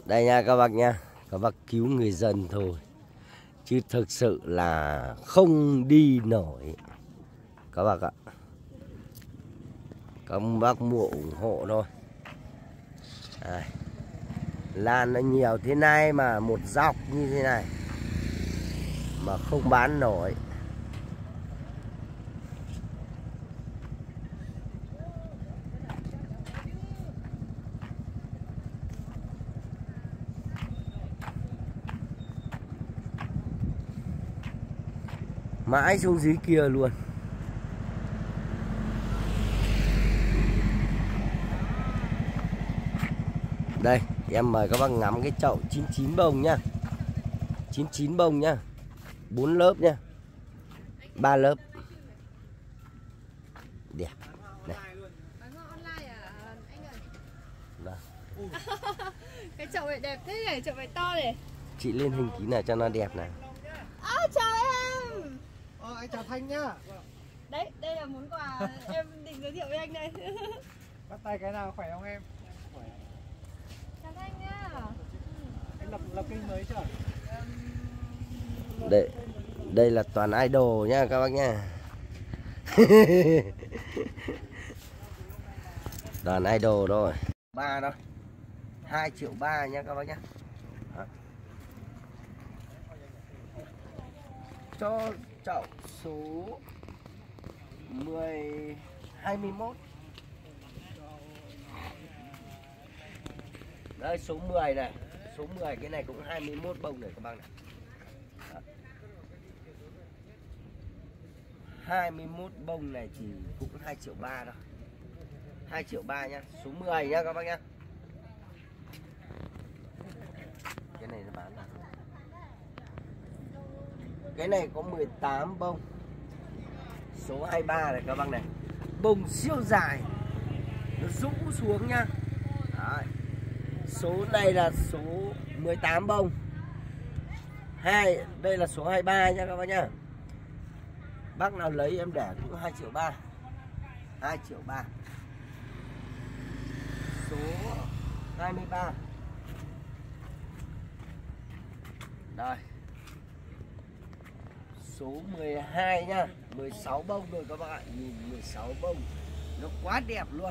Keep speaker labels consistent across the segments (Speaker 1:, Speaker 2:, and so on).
Speaker 1: Đây nha các bác nha, các bác cứu người dân thôi, chứ thực sự là không đi nổi các bác ạ. Các bác mua ủng hộ thôi. Đây. Lan nó nhiều thế này mà một dọc như thế này mà không bán nổi. Mãi xuống dưới kia luôn. Đây, em mời các bác ngắm cái chậu 99 bông nhá. 99 bông nhá. 4 lớp nhá. 3 lớp. Đẹp. Này.
Speaker 2: Cái chậu này đẹp thế này, chậu này to này.
Speaker 1: Chị lên hình tí nào cho nó đẹp này.
Speaker 2: Chào em.
Speaker 3: Anh chào Thanh nhá.
Speaker 2: Đấy, đây là món quà em định giới thiệu với anh đây.
Speaker 3: Bắt tay cái nào khỏe không em?
Speaker 2: Chào Thanh nhá.
Speaker 3: Anh lập kênh mới chưa?
Speaker 1: Đây là toàn idol nha các bác nha. Toàn idol thôi. 3 đâu. 2,3 triệu nha các bác nhá. Đó. Cho chậu số 21. Đây số 10 này, số 10 cái này cũng 21 bông này các bác này. Đó. 21 bông này thì cũng 2,3 triệu đâu. 2,3 triệu nhá, số 10 nhá các bác nhá. Cái này nó bán là cái này có 18 bông. Số 23 này các bác này. Bông siêu dài. Nó rũ xuống nhá. Đấy. Số này là số 18 bông. Đây là số 23 nha các bác nhá. Bác nào lấy em để cũng 2,3 triệu. 2,3 triệu. Số 23. Đây. Số 12 nhá, 16 bông rồi các bạn, nhìn 16 bông. Nó quá đẹp luôn.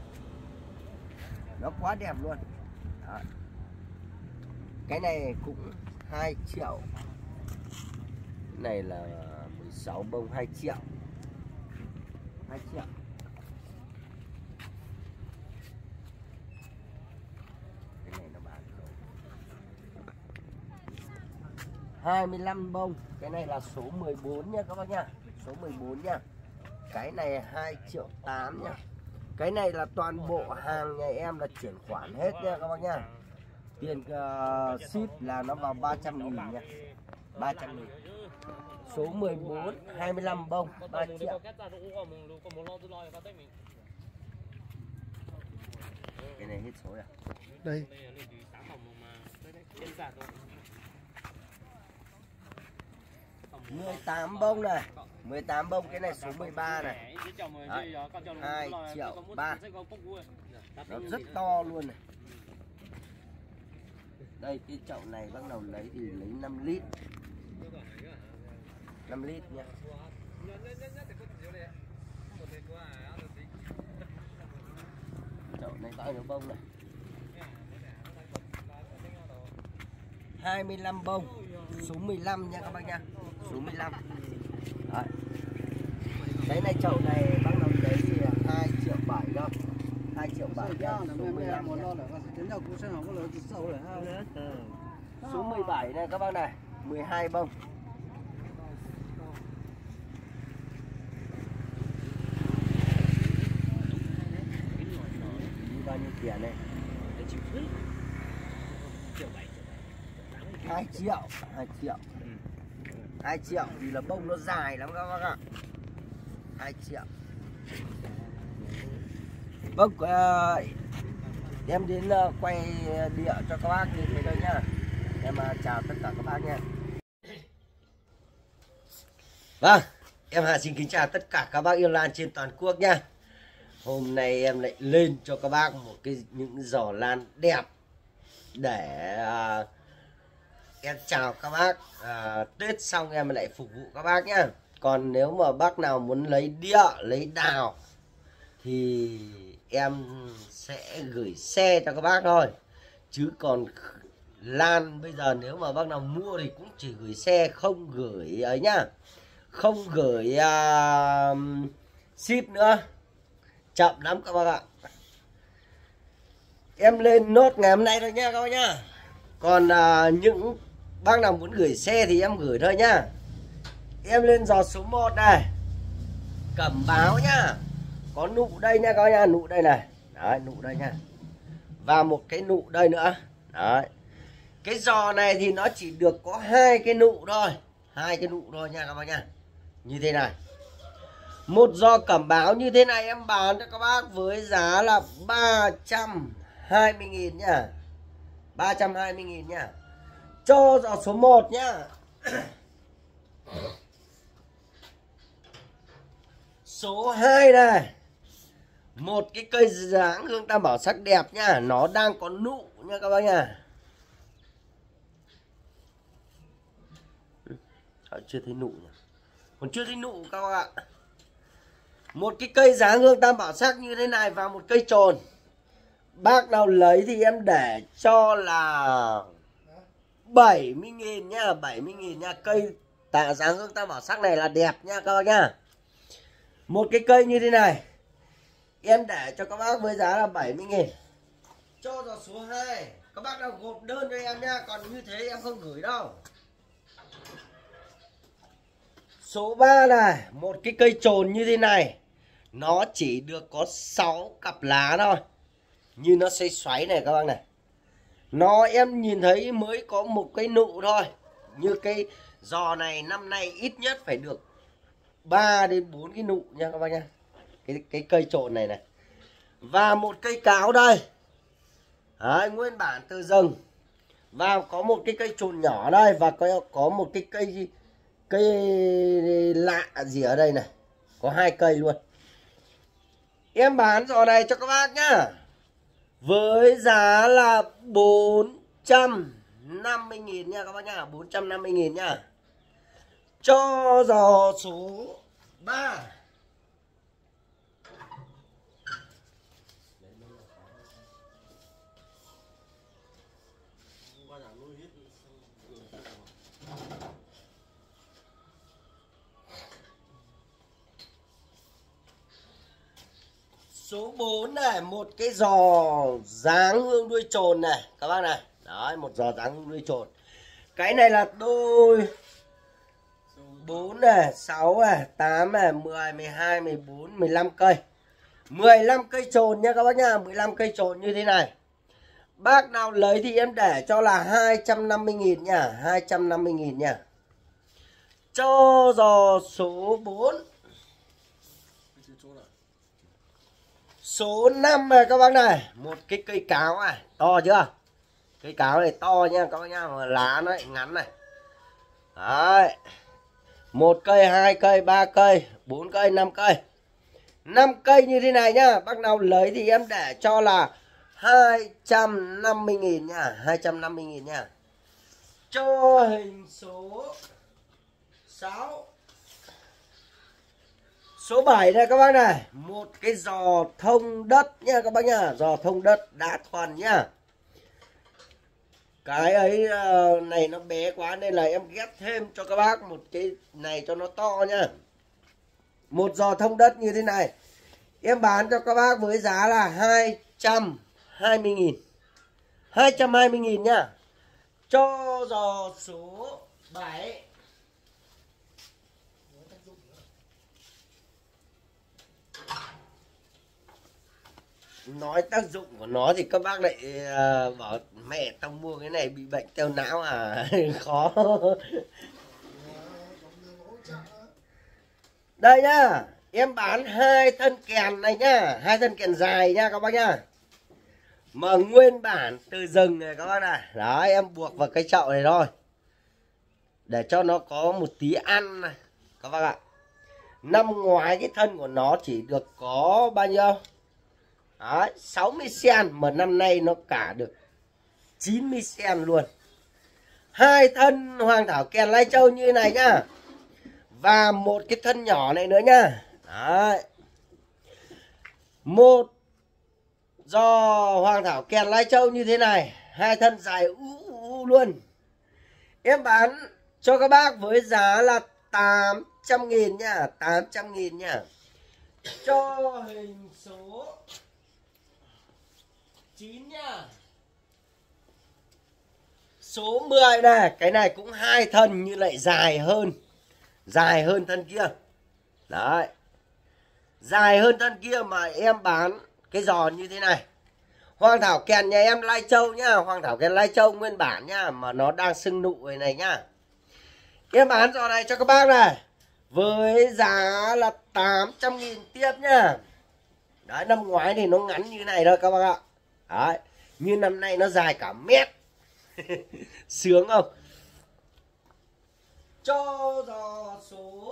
Speaker 1: Nó quá đẹp luôn. Đó. Cái này cũng 2 triệu. Cái này là 16 bông 2 triệu. 2 triệu. Cái này nó bán rồi. 25 bông. Cái này là số 14 nha các bác nha. Số 14 nha. Cái này 2,8 triệu nha. Cái này là toàn bộ hàng nhà em là chuyển khoản hết nha các bác nha. Tiền ship là nó vào 300.000 nha. 300.000. Số 14 25 bông 3 triệu. Cái này hết số rồi.
Speaker 3: Đây.
Speaker 1: 18 bông này. 18 bông, cái này số 13 này. Đấy, 2,3 triệu. Nó rất to luôn này. Đây cái chậu này bác nào lấy thì lấy 5 lít. 5 lít nha. Chậu này bao nhiêu bông này? 25 bông. Số 15 nha các bác nha. Số 15. Đấy. Cái này chậu này bác nào lấy thì là 2,7 triệu đâu. 2,7 triệu nha. Số 15 nha. Số 17 này các bác này, 12 bông. Bao nhiêu tiền này? 2 triệu. 2 triệu. 2 triệu vì là bông nó dài lắm các bác ạ. 2 triệu. Vâng, em đến quay địa cho các bác nhìn thấy đây nhá. Em chào tất cả các bác nha. Vâng, em Hà xin kính chào tất cả các bác yêu lan trên toàn quốc nha. Hôm nay em lại lên cho các bác một những giỏ lan đẹp để em chào các bác. Tết xong em lại phục vụ các bác nhá. Còn nếu mà bác nào muốn lấy đĩa, lấy đào thì em sẽ gửi xe cho các bác thôi. Chứ còn lan bây giờ nếu mà bác nào mua thì cũng chỉ gửi xe, không gửi ấy nhá. Không gửi ship nữa. Chậm lắm các bác ạ. Em lên nốt ngày hôm nay thôi nha các bác nhá. Còn những bác nào muốn gửi xe thì em gửi thôi nhá. Em lên giò số 1 này. Cẩm báo nhá. Có nụ đây nha các bác nha, nụ đây này. Đấy, nụ đây nha. Và một cái nụ đây nữa. Đấy. Cái giò này thì nó chỉ được có 2 cái nụ thôi. 2 cái nụ thôi nha các bác nha. Như thế này. Một giò cẩm báo như thế này em bán cho các bác với giá là 320.000 nhá. 320.000 nhá. Cho giò số 1 nhá. Số 2 này. Một cái cây dáng hương tam bảo sắc đẹp nhá. Nó đang có nụ nha các bác nha. Chưa thấy nụ nhỉ? Còn chưa thấy nụ các bác ạ. Một cái cây dáng hương tam bảo sắc như thế này và một cây trồn. Bác nào lấy thì em để cho là 70.000 nhá. 70.000 nhá. Cây tạ dáng hương tam bảo sắc này là đẹp nha các bác nhá. Một cái cây như thế này em để cho các bác với giá là 70.000. Cho giò số 2. Các bác nào gộp đơn cho em nha. Còn như thế em không gửi đâu. Số 3 này. Một cái cây trồn như thế này. Nó chỉ được có 6 cặp lá thôi. Như nó xoay xoáy này các bác này. Nó em nhìn thấy mới có một cái nụ thôi. Như cái giò này năm nay ít nhất phải được 3 đến 4 cái nụ nha các bác nha. Cái cây trồn này này. Và một cây cáo đây. Đấy, nguyên bản từ rừng. Và có một cái cây trồn nhỏ đây. Và có một cái cây lạ gì ở đây này. Có 2 cây luôn. Em bán giò này cho các bác nhá. Với giá là 450.000 nha các bác nhá. 450.000 nhá. Cho giò số 3. Số 4 này, một cái giò dáng hương đuôi trồn này các bác này. Đấy, một giò dáng hương đuôi trồn. Cái này là đôi 4 này, 6 này, 8 này, 10, 12, 14, 15 cây. 15 cây trồn nha các bác nha, 15 cây trồn như thế này. Bác nào lấy thì em để cho là 250.000 nha, 250.000 nha. Cho giò số 4. Số 5 này các bác này. Một cái cây cáo này. To chưa? Cây cáo này to nha các bác nha. Mà lá nó lại ngắn này. Đấy. 1 cây, 2 cây, 3 cây, 4 cây, 5 cây. 5 cây như thế này nhá. Bác nào lấy thì em để cho là 250.000 nha. 250.000 nha. Cho hình số 6. Số 7 này các bác này. Một cái giò thông đất nha các bác nha. Giò thông đất đá thuần nhá. Cái ấy này nó bé quá nên là em ghép thêm cho các bác một cái này cho nó to nhá. Một giò thông đất như thế này em bán cho các bác với giá là 220.000. 220.000 nhá. Cho giò số 7. Nói tác dụng của nó thì các bác lại bảo mẹ tao mua cái này bị bệnh teo não à. Khó. Đây nhá. Em bán 2 thân kèn này nhá. 2 thân kèn dài nha các bác nhá. Mà nguyên bản từ rừng này các bác này. Đấy, em buộc vào cái chậu này thôi. Để cho nó có một tí ăn này các bác ạ. Năm ngoái cái thân của nó chỉ được có bao nhiêu? Đấy, 60 cm mà năm nay nó cả được 90 cm luôn. 2 thân hoàng thảo kèn lai châu như này nhá. Và một cái thân nhỏ này nữa nhá. Đấy. Một giò hoàng thảo kèn lai châu như thế này, 2 thân dài luôn. Em bán cho các bác với giá là 800.000 nhá, 800.000 nhá. Cho hình số 9 nhá. Số 10 này, cái này cũng 2 thân nhưng lại dài hơn thân kia. Đấy. Dài hơn thân kia mà em bán cái giò như thế này. Hoàng thảo kèn nhà em lai châu nhá, hoàng thảo kèn lai châu nguyên bản nhá, mà nó đang sưng nụ này nhá. Em bán giò này cho các bác này với giá là 800.000 tiếp nhá. Đấy, năm ngoái thì nó ngắn như này thôi các bác ạ. Đấy, như năm nay nó dài cả mét. Sướng không? Cho giò số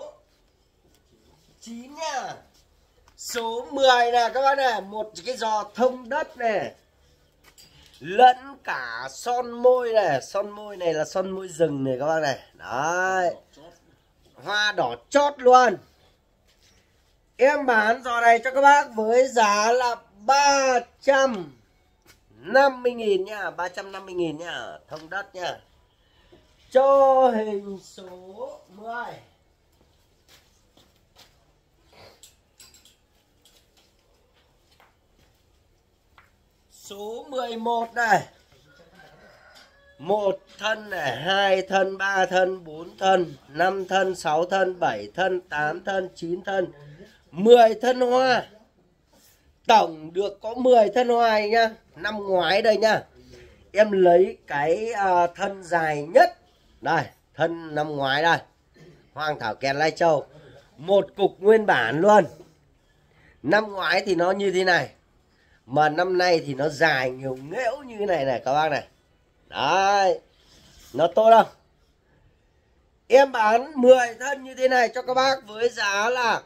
Speaker 1: 9 nha. Số 10 nè các bác này, một cái giò thông đất này. Lẫn cả son môi này, son môi này là son môi rừng này các bác này. Đấy. Hoa đỏ chót luôn. Em bán giò này cho các bác với giá là 350.000 nha, 350.000 nha, thông đất nha. Cho hình số 10. Số 11 này. 1 thân này, 2 thân, 3 thân, 4 thân, 5 thân, 6 thân, 7 thân, 8 thân, 9 thân, 10 thân hoa. Tổng được có 10 thân hoa nhá. Năm ngoái đây nhá. Em lấy cái thân dài nhất. Đây, thân năm ngoái đây. Hoàng thảo kèn lai châu. Một cục nguyên bản luôn. Năm ngoái thì nó như thế này. Mà năm nay thì nó dài nhiều nghẽo như thế này này các bác này. Đấy. Nó tốt không? Em bán 10 thân như thế này cho các bác với giá là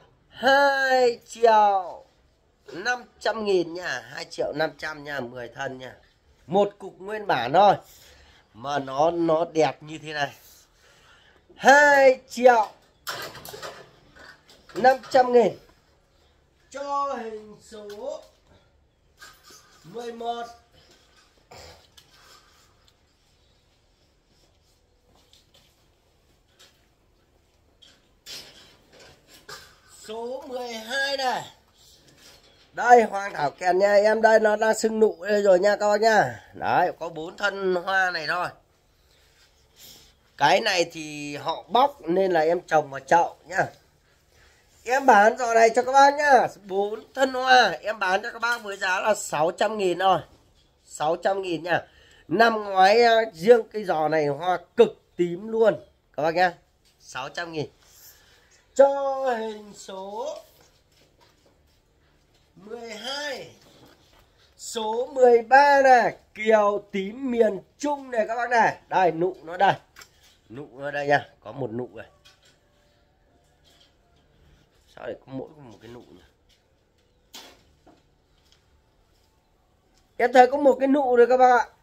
Speaker 1: 2.500.000 nha. 2.500.000 nha, 10 thân nha. Một cục nguyên bản thôi. Mà nó đẹp như thế này. 2.500.000. Cho hình số 11. Số 12 này. Đây hoàng thảo kèn nha em, đây nó đang sưng nụ đây rồi nha các bác nha. Đấy, có 4 thân hoa này thôi. Cái này thì họ bóc nên là em trồng vào chậu nhá. Em bán giò này cho các bác nhá, 4 thân hoa em bán cho các bác với giá là 600.000 thôi. 600.000 nha. Năm ngoái riêng cái giò này hoa cực tím luôn các bác nhá. 600.000. Cho hình số 12. Số 13 này, kiều tím miền Trung này các bác này. Đây, nụ nó đây. Nụ nó đây nha, có một nụ này. Sao lại có mỗi một cái nụ nhỉ? Em thấy có một cái nụ rồi các bác ạ.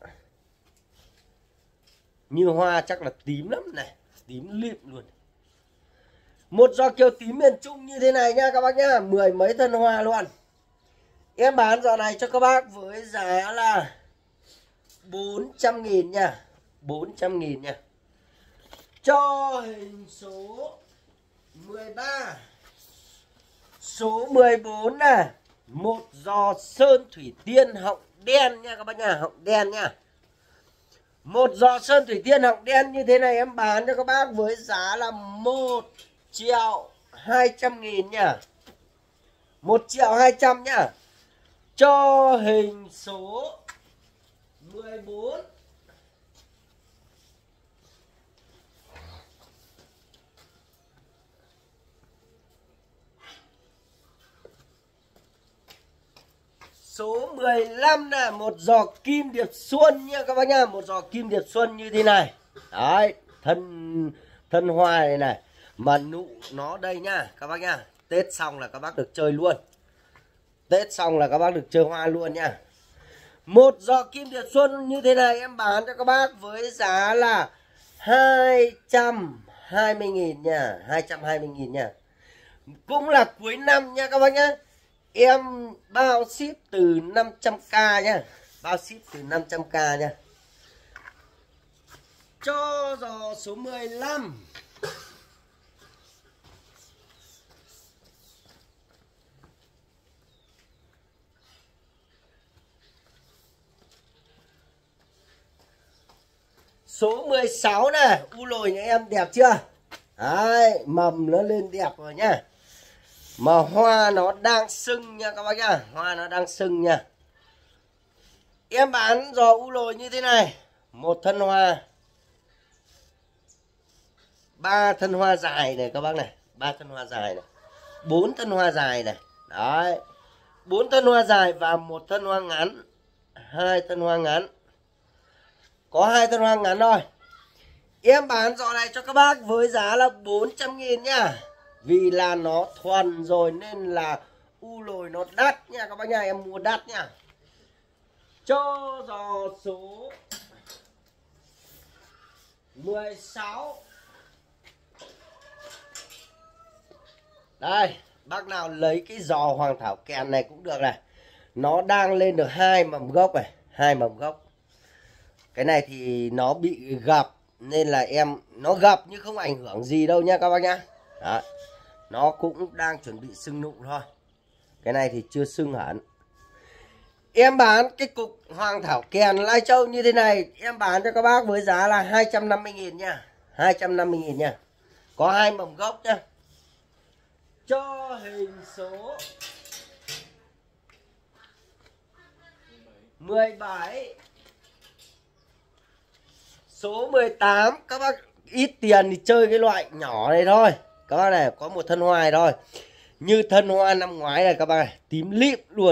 Speaker 1: Như hoa chắc là tím lắm này, tím lịm luôn. Một giò kiều tím miền Trung như thế này nha các bác nhá, 10 mấy thân hoa luôn. Em bán giò này cho các bác với giá là 400.000 nha. 400.000 nha. Cho hình số 13. Số 14 này. Một giò sơn thủy tiên họng đen nha các bác nha. Họng đen nha. Một giò sơn thủy tiên họng đen như thế này em bán cho các bác với giá là 1.200.000 nha. 1.200.000 nhá. Cho hình số 14. Số 15 là một giò kim điệp xuân nha các bác nhá. Một giò kim điệp xuân như thế này. Đấy, thân hoa này này. Mà nụ nó đây nhá các bác nhá. Tết xong là các bác được chơi luôn. Tết xong là các bác được chơi hoa luôn nha. Một giò kim Điệp Xuân như thế này em bán cho các bác với giá là 220.000 nha, 220.000 nha. Cũng là cuối năm nha các bác nhá. Em bao ship từ 500k nha. Bao ship từ 500k nha. Cho giò số 15. Số 16 này, u lồi nhà em đẹp chưa? Đấy, mầm nó lên đẹp rồi nhá. Mà hoa nó đang sưng nha các bác nhá. Hoa nó đang sưng nha. Em bán giò u lồi như thế này. Một thân hoa, 3 thân hoa dài này các bác này. 3 thân hoa dài này, 4 thân hoa dài này. Đấy, 4 thân hoa dài và một thân hoa ngắn, 2 thân hoa ngắn. Có 2 thân hoa ngắn thôi. Em bán giò này cho các bác với giá là 400.000 nha. Vì là nó thuần rồi nên là u lồi nó đắt nha các bác nha. Em mua đắt nha. Cho giò số 16. Đây, bác nào lấy cái giò hoàng thảo kèn này cũng được này. Nó đang lên được 2 mầm gốc này, 2 mầm gốc. Cái này thì nó bị gập nên là nó gập nhưng không ảnh hưởng gì đâu nha các bác nhá. Đó. Nó cũng đang chuẩn bị sưng nụ thôi. Cái này thì chưa sưng hẳn. Em bán cái cục hoàng thảo kèn Lai Châu như thế này, em bán cho các bác với giá là 250.000 nha. 250.000 nha. Có 2 mầm gốc nhá. Cho hình số 17. Số 18 các bác ít tiền thì chơi cái loại nhỏ này thôi. Các bác này có một thân hoa này thôi. Như thân hoa năm ngoái này các bác này, tím lịm luôn.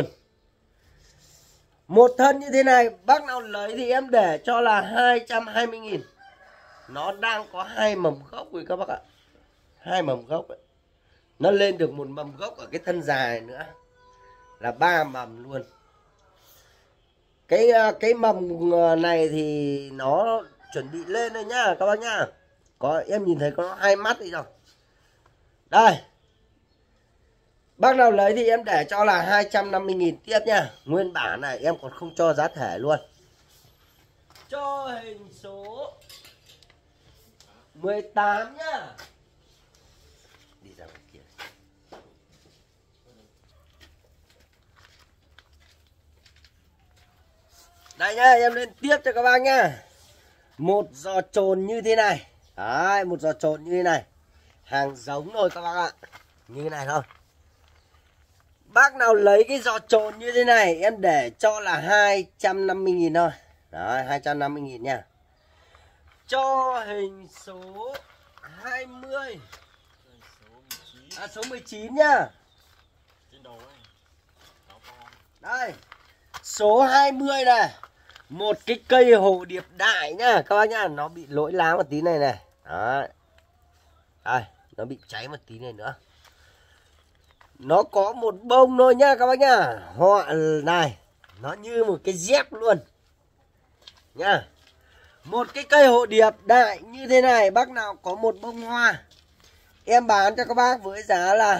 Speaker 1: Một thân như thế này bác nào lấy thì em để cho là 220.000. Nó đang có 2 mầm gốc rồi các bác ạ. 2 mầm gốc ấy. Nó lên được một mầm gốc ở cái thân dài nữa. Là 3 mầm luôn. Cái mầm này thì nó chuẩn bị lên rồi nhá các bác nhá. Có em nhìn thấy có 2 mắt đi rồi. Đây. Bác nào lấy thì em để cho là 250.000 tiếp nha. Nguyên bản này em còn không cho giá thể luôn. Cho hình số 18 nhá. Đi ra ngoài kia. Đây nhá, em lên tiếp cho các bác nhá. Một giò trồn như thế này. Đấy, một giò trồn như thế này. Hàng giống rồi các bác ạ. Như thế này thôi. Bác nào lấy cái giò trồn như thế này em để cho là 250.000 thôi. Đấy, 250.000 nha. Cho hình số 20. Số 19 nhá. Đây. Số 20 này. Một cái cây hồ điệp đại nhá các bác nhá. Nó bị lỗi lá một tí này này. Đấy. Đây, nó bị cháy một tí này nữa. Nó có một bông thôi nhá các bác nhá. Họ này, nó như một cái dép luôn nhá. Một cái cây hồ điệp đại như thế này, bác nào có một bông hoa em bán cho các bác với giá là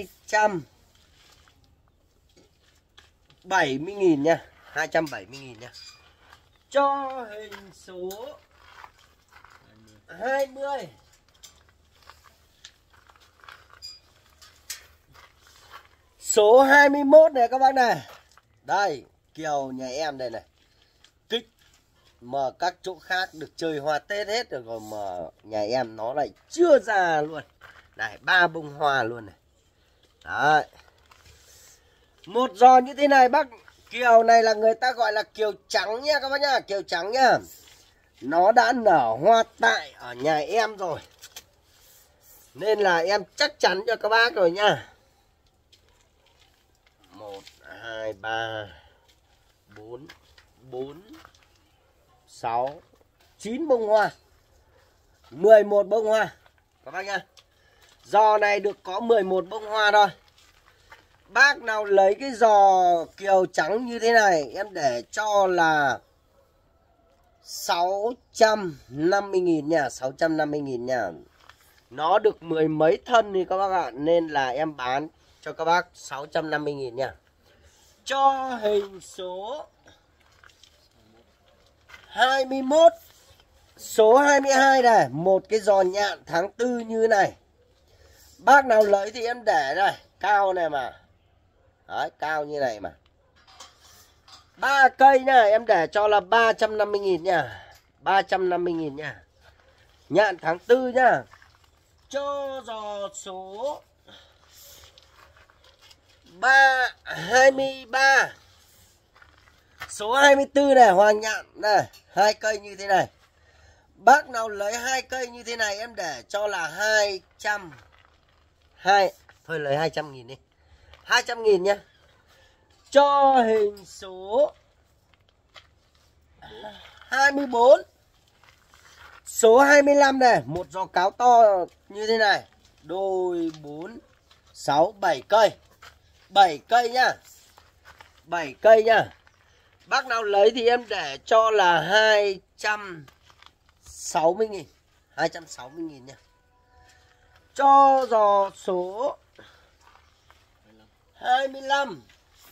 Speaker 1: 270.000 nha. 270.000 nha. Cho hình số 20. Số 21 này các bác này. Đây, Kiều nhà em đây này. Kích mà các chỗ khác được chơi hoa Tết hết rồi mà nhà em nó lại chưa ra luôn. Này, 3 bông hoa luôn này. Đấy. Một giò như thế này bác. Kiều này là người ta gọi là kiều trắng nha các bác nhá. Kiều trắng nhá. Nó đã nở hoa tại ở nhà em rồi. Nên là em chắc chắn cho các bác rồi nha. 1, 2, 3, 4, 6, 9 bông hoa, 11 bông hoa các bác nhá. Giò này được có 11 bông hoa thôi. Bác nào lấy cái giò kiều trắng như thế này em để cho là 650.000 nha, 650.000 nha. Nó được mười mấy thân thì các bác ạ, nên là em bán cho các bác 650.000 nha. Cho hình số 21, số 22 này, một cái giò nhạn tháng 4 như này. Bác nào lấy thì em để đây, cao này mà. Đấy, cao như này mà. 3 cây nha, em để cho là 350.000 nha. 350.000 nha. Nhạn tháng 4 nha. Cho giò số 23. Số 24 này, hoàng nhạn này, 2 cây như thế này. Bác nào lấy 2 cây như thế này em để cho là 200. Thôi lấy 200.000 đi. 200.000 nhá. Cho hình số 24. Số 25 này, một giò cáo to như thế này. Đôi 4 6 7 cây. 7 cây nhá. 7 cây nhá. Bác nào lấy thì em để cho là 260.000. 260.000 nha. Cho giò số 25.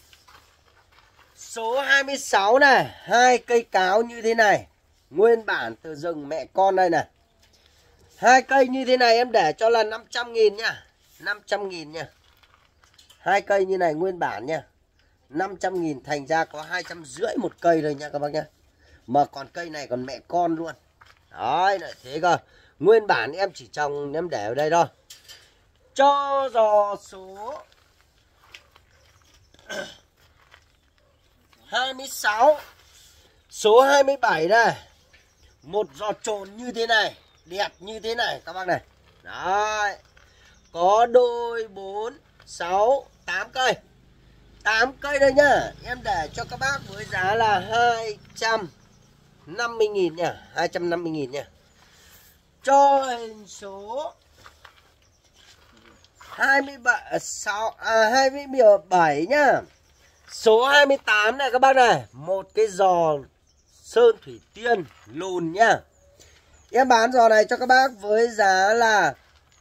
Speaker 1: Số 26 này, 2 cây cáo như thế này. Nguyên bản từ rừng mẹ con đây này. 2 cây như thế này em để cho là 500.000 nha. 500.000 nha. 2 cây như này nguyên bản nha. 500.000, thành ra có 250 một cây rồi nha các bác nhá. Mà còn cây này còn mẹ con luôn. Đấy, lại thế cơ. Nguyên bản em chỉ trồng em để ở đây thôi. Cho giò số 26. Số 27 này. Một giò trồn như thế này, đẹp như thế này các bác này. Đấy. Có đôi 4 6 8 cây. 8 cây đây nhá. Em để cho các bác với giá là 250.000 nha. 250.000 nha. Cho hình số 27 nhá. Số 28 này các bác này. Một cái giò sơn thủy tiên lùn nhá. Em bán giò này cho các bác với giá là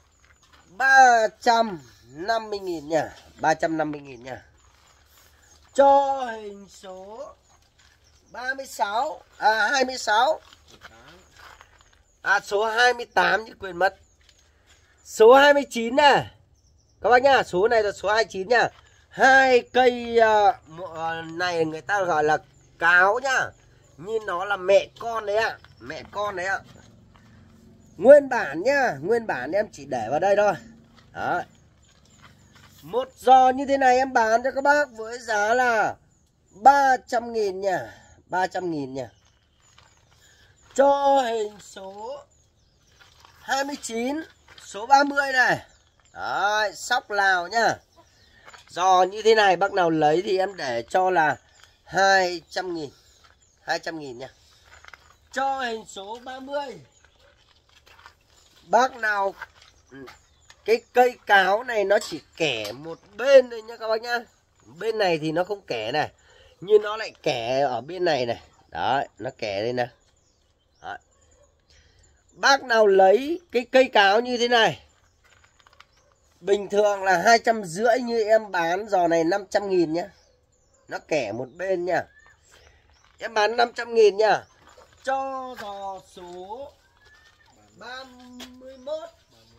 Speaker 1: 350.000 nha. 350.000 nha. Cho hình số 26. Số 28 chứ quên mất. Số 29 này. Các bác nhá, số này là số 29 nha. 2 cây này người ta gọi là cáo nhá. Nhìn nó là mẹ con đấy ạ. Mẹ con đấy ạ. Nguyên bản nhá. Nguyên bản em chỉ để vào đây thôi. Đấy. Một giò như thế này em bán cho các bác với giá là 300.000 nha. 300.000 nha. Cho hình số 29. Số 30 này. Đấy, sóc Lào nhá. Giò như thế này bác nào lấy thì em để cho là 200.000. 200.000 nha. Cho hình số 30. Bác nào cái cây cáo này nó chỉ kẻ một bên thôi nha các bác nhá. Bên này thì nó không kẻ này. Nhưng nó lại kẻ ở bên này này. Đấy, nó kẻ đây nè. Đấy. Bác nào lấy cái cây cáo như thế này, bình thường là 250 như em bán giò này 500.000 nhá. Nó kẻ một bên nha. Em bán 500.000 nha. Cho giò số 31.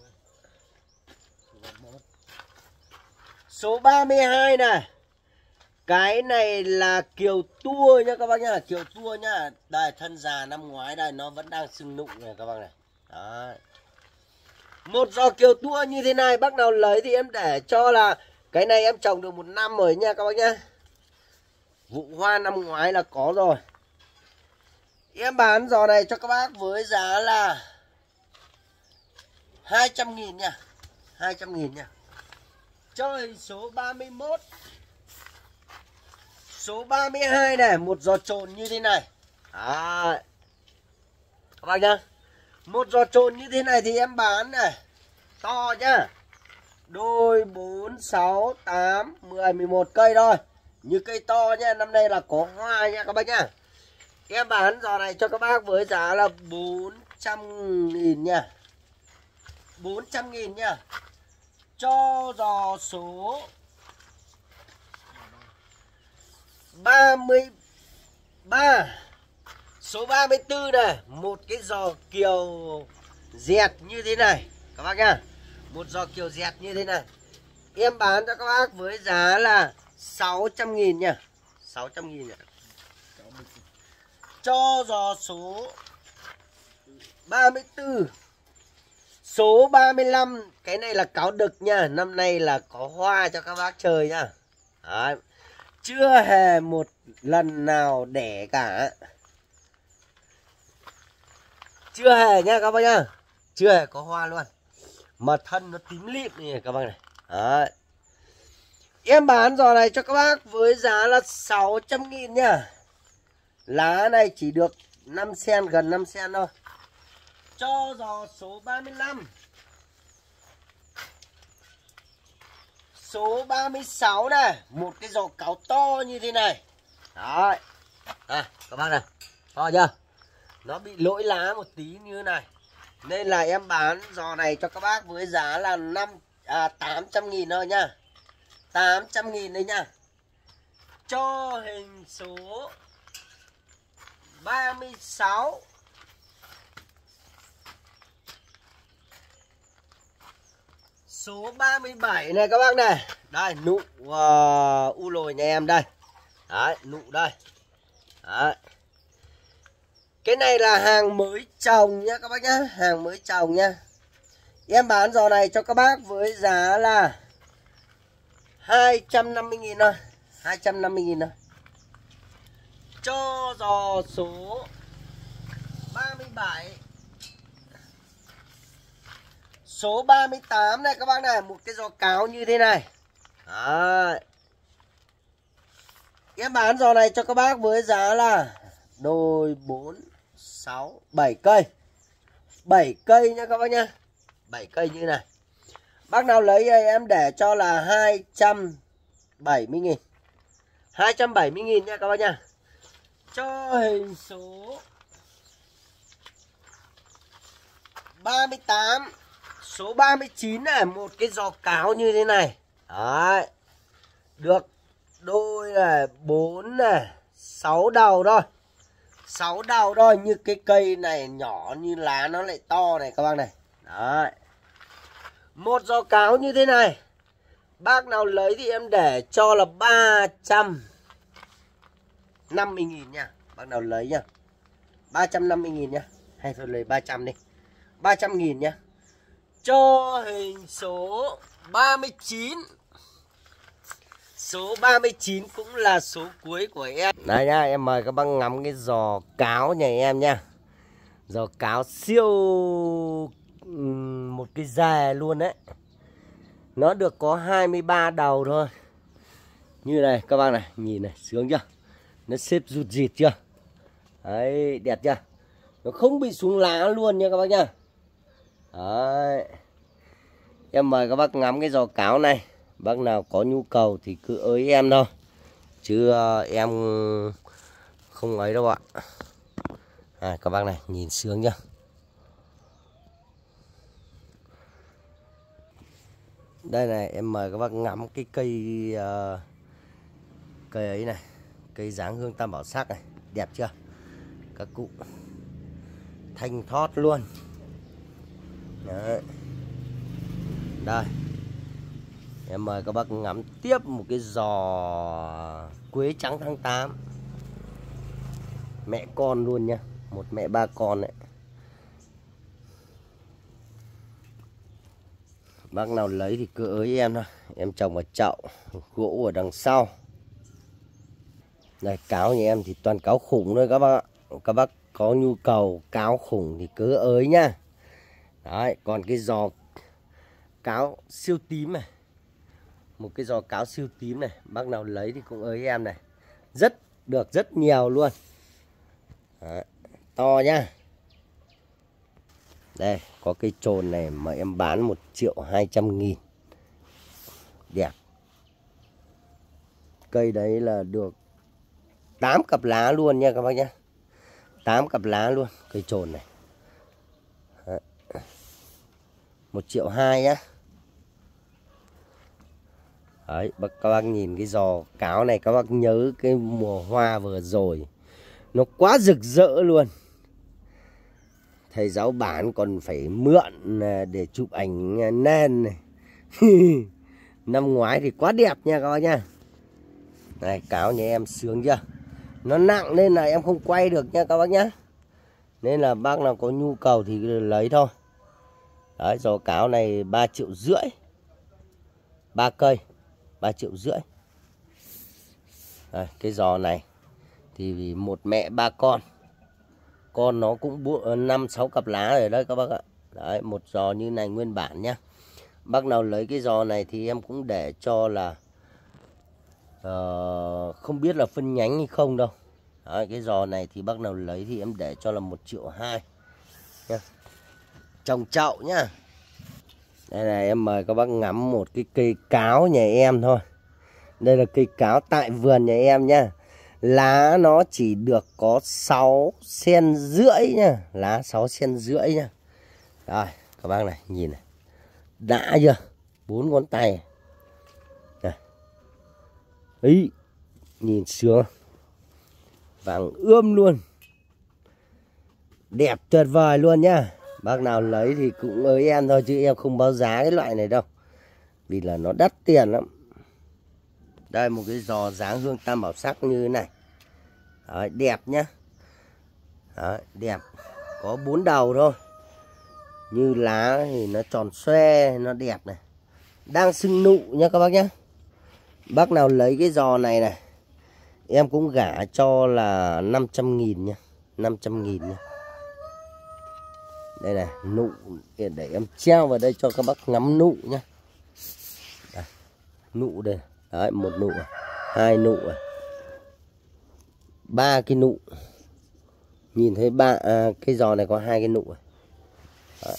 Speaker 1: Số 32 này. Cái này là kiều tua nha các bác nhá. Kiều tua nhá. Đây, thân già năm ngoái đây, nó vẫn đang sưng nụng này các bác này. Đấy. Một giò kiều tua như thế này bác nào lấy thì em để cho là cái này em trồng được 1 năm rồi nha các bác nhá. Vụ hoa năm ngoái là có rồi. Em bán giò này cho các bác với giá là 200.000 nha. 200.000 nha. Cho hình số 31. Số 32 này, một giò trồn như thế này. Đấy. Các bác nhá. Một giò trồn như thế này thì em bán này, to nhá, Đôi 4, 6, 8, 10, 11 cây thôi. Như cây to nha, năm nay là có hoa nha các bác nhá. Em bán giò này cho các bác với giá là 400.000 nha. 400.000 nha. Cho giò số 33. Số 34 này, một cái giò kiều dẹt như thế này các bác nhá. Một giò kiều dẹt như thế này. Em bán cho các bác với giá là 600.000 nha. 600.000 nha. Cho giò số 34. Số 35. Cái này là cáo đực nha. Năm nay là có hoa cho các bác chơi nha. Đấy. Chưa hề một lần nào đẻ cả. Chưa hề nha các bác nhá. Chưa hề có hoa luôn. Mà thân nó tím lịm này các bác này. Đấy. Em bán giò này cho các bác với giá là 600.000 nha. Lá này chỉ được 5 cm, gần 5 cm thôi. Cho giò số 35. Số 36 này, một cái giò cáo to như thế này. Đấy. À, các bác này, to chưa? Nó bị lỗi lá một tí như thế này. Nên là em bán giò này cho các bác với giá là 800.000 thôi nha. 800.000 đấy nha. Cho hình số 36. Số 37 này các bác này. Đây, nụ u lồi nhà em đây. Đấy, nụ đây. Đấy. Cái này là hàng mới trồng nhá các bác nhá. Hàng mới trồng nhá. Em bán giò này cho các bác với giá là 250.000 thôi. 250.000 thôi. Cho giò số 37. Số 38 này các bác này. Một cái giò cáo như thế này. Đấy. Em bán giò này cho các bác với giá là đôi 4, 6, 7 cây. 7 cây nha các bác nhá. 7 cây như này. Bác nào lấy em để cho là 270.000. 270.000 nha các bác nhá. Cho hình số 38. Số 39 này, một cái giò cáo như thế này. Đấy. Được đôi này, 4 này, 6 đầu thôi. 6 đầu thôi, như cái cây này nhỏ như lá nó lại to này các bác này. Đấy. Một giò cáo như thế này. Bác nào lấy thì em để cho là 350.000 nha. Bác nào lấy nha. 350.000 nha. Hay thôi lấy 300 đi. 300.000 nha. Cho hình số 39. Số 39 cũng là số cuối của em. Đây nha, em mời các bác ngắm cái giò cáo nhà em nha. Giò cáo siêu một cái giè luôn đấy. Nó được có 23 đầu thôi. Như này các bác này, nhìn này, sướng chưa? Nó xếp rụt rịt chưa? Đấy, đẹp chưa? Nó không bị xuống lá luôn nha các bác nha. Đấy. Em mời các bác ngắm cái giò cáo này. Bác nào có nhu cầu thì cứ ới em thôi. Chứ em không ấy đâu ạ. Các bác này, nhìn sướng chưa? Đây này, em mời các bác ngắm cái cây cây ấy này. Cây dáng hương tam bảo sắc này. Đẹp chưa? Các cụ thanh thoát luôn. Đấy. Đây. Em mời các bác ngắm tiếp một cái giò quế trắng tháng 8. Mẹ con luôn nha. Một mẹ ba con đấy. Bác nào lấy thì cứ ới em thôi. Em trồng ở chậu. Gỗ ở đằng sau. Đây, cáo nhà em thì toàn cáo khủng thôi các bác ạ. Các bác có nhu cầu cáo khủng thì cứ ới nhá. Đấy, còn cái giò cáo siêu tím này. Một cái giò cáo siêu tím này. Bác nào lấy thì cũng ới em này. Rất nhiều luôn. Đấy, to nhá. Đây, có cây trồn này mà em bán 1.200.000. Đẹp. Cây đấy là được 8 cặp lá luôn nha các bác nhé. 8 cặp lá luôn. Cây trồn này. 1,2 triệu nhá. Đấy, các bác nhìn cái giò cáo này, các bác nhớ cái mùa hoa vừa rồi. Nó quá rực rỡ luôn. Thầy giáo bản còn phải mượn để chụp ảnh nền này. Năm ngoái thì quá đẹp nha các bác nha. Này, cáo nhà em sướng chưa? Nó nặng nên là em không quay được nha các bác nhá. Nên là bác nào có nhu cầu thì lấy thôi. Đấy, giò cáo này 3,5 triệu. 3 cây 3,5 triệu. Đây, cái giò này thì một mẹ 3 con. Con nó cũng 5-6 cặp lá rồi đấy các bác ạ. Đấy, một giò như này nguyên bản nhá. Bác nào lấy cái giò này thì em cũng để cho là không biết là phân nhánh hay không đâu. Đấy, cái giò này thì bác nào lấy thì em để cho là 1,2 triệu nhá. Trồng chậu nhá. Đây này, em mời các bác ngắm một cái cây cáo nhà em thôi. Đây là cây cáo tại vườn nhà em nhá. Lá nó chỉ được có 6,5 cm nhá. Lá 6,5 cm nhá. Rồi, các bác này, nhìn này. Đã chưa? 4 ngón tay. Này. Ý, nhìn sướng. Vàng ươm luôn. Đẹp tuyệt vời luôn nhá. Bác nào lấy thì cũng ới em thôi, chứ em không báo giá cái loại này đâu. Vì là nó đắt tiền lắm. Đây, một cái giò dáng hương tam bảo sắc như thế này. Đấy, đẹp nhá. Đấy, đẹp. Có 4 đầu thôi. Như lá thì nó tròn xoe, nó đẹp này. Đang sưng nụ nha các bác nhá. Bác nào lấy cái giò này này, em cũng gả cho là 500.000 nha. 500.000 nha. Đây này, nụ để em treo vào đây cho các bác ngắm nụ nhá. Đây, nụ đây. Đấy, 1 nụ, 2 nụ, 3 cái nụ. Nhìn thấy cái giò này có 2 cái nụ. Đấy.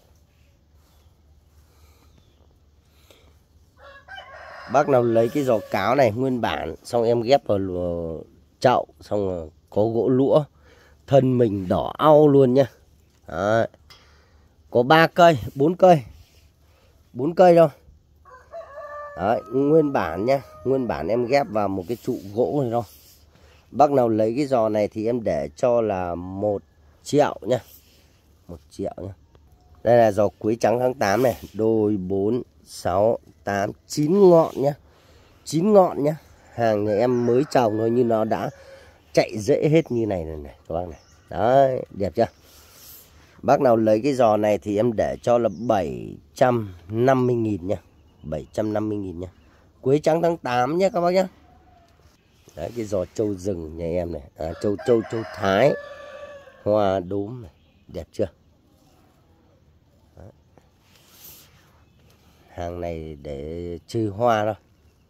Speaker 1: Bác nào lấy cái giò cáo này nguyên bản, xong em ghép vào chậu, xong rồi có gỗ lũa, thân mình đỏ au luôn nhá. Đấy. Có 3 cây, 4 cây. 4 cây thôi. Đấy, nguyên bản nhá. Nguyên bản em ghép vào một cái trụ gỗ này thôi. Bác nào lấy cái giò này thì em để cho là 1 triệu nhá. 1 triệu nhá. Đây là giò quế trắng tháng 8 này. Đôi 4, 6, 8, 9 ngọn nhá. 9 ngọn nhá. Hàng nhà em mới trồng thôi, nhưng nó đã chạy rễ hết như này này các bác này. Đấy, đẹp chưa? Bác nào lấy cái giò này thì em để cho là 750.000 nha. 750.000 nha. Quế trắng tháng 8 nhé các bác nhé. Đấy, cái giò trâu rừng nhà em này. Trâu Thái. Hoa đốm này. Đẹp chưa? Đấy. Hàng này để chơi hoa thôi.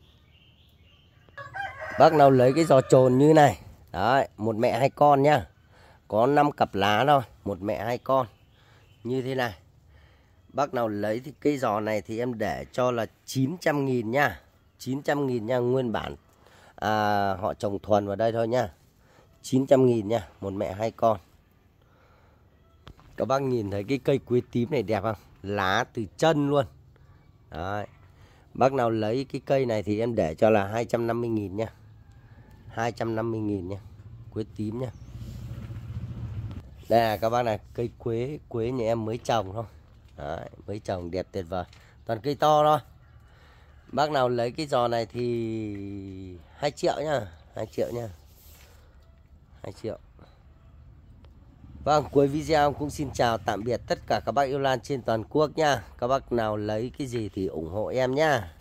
Speaker 1: Bác nào lấy cái giò trồn như này. Đấy, một mẹ 2 con nhá. Có 5 cặp lá thôi, một mẹ 2 con. Như thế này. Bác nào lấy thì cây giò này thì em để cho là 900.000 nha. 900.000 nha, nguyên bản. Họ trồng thuần vào đây thôi nha. 900.000 nha, một mẹ 2 con. Các bác nhìn thấy cái cây quế tím này đẹp không? Lá từ chân luôn. Đấy. Bác nào lấy cái cây này thì em để cho là 250.000 nha. 250.000 nha. Quế tím nha. Đây là các bác này, cây quế nhà em mới trồng thôi. Đấy, mới trồng đẹp tuyệt vời. Toàn cây to thôi. Bác nào lấy cái giò này thì 2 triệu nhá. 2 triệu nhá. 2 triệu. Vâng, cuối video cũng xin chào tạm biệt tất cả các bác yêu lan trên toàn quốc nha. Các bác nào lấy cái gì thì ủng hộ em nhá.